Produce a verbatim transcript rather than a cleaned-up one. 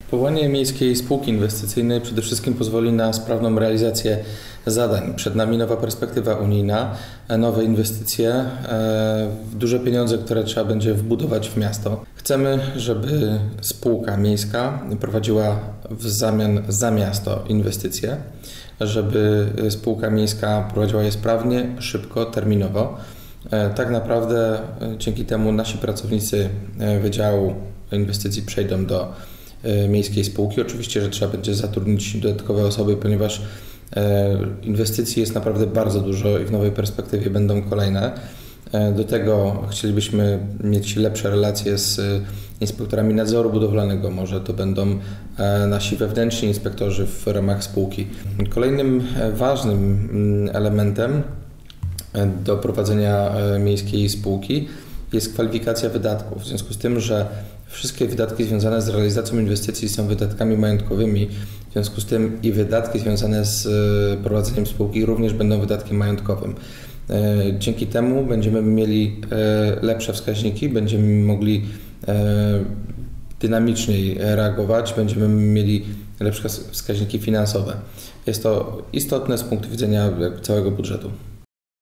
Powołanie Miejskiej Spółki Inwestycyjnej przede wszystkim pozwoli na sprawną realizację zadań. Przed nami nowa perspektywa unijna, nowe inwestycje, duże pieniądze, które trzeba będzie wbudować w miasto. Chcemy, żeby spółka miejska prowadziła w zamian za miasto inwestycje, żeby spółka miejska prowadziła je sprawnie, szybko, terminowo. Tak naprawdę dzięki temu nasi pracownicy Wydziału Inwestycji przejdą do miejskiej spółki. Oczywiście, że trzeba będzie zatrudnić dodatkowe osoby, ponieważ inwestycji jest naprawdę bardzo dużo i w nowej perspektywie będą kolejne. Do tego chcielibyśmy mieć lepsze relacje z inspektorami nadzoru budowlanego. Może to będą nasi wewnętrzni inspektorzy w ramach spółki. Kolejnym ważnym elementem do prowadzenia miejskiej spółki jest kwalifikacja wydatków. W związku z tym, że wszystkie wydatki związane z realizacją inwestycji są wydatkami majątkowymi, w związku z tym i wydatki związane z prowadzeniem spółki również będą wydatkiem majątkowym. Dzięki temu będziemy mieli lepsze wskaźniki, będziemy mogli dynamiczniej reagować, będziemy mieli lepsze wskaźniki finansowe. Jest to istotne z punktu widzenia całego budżetu.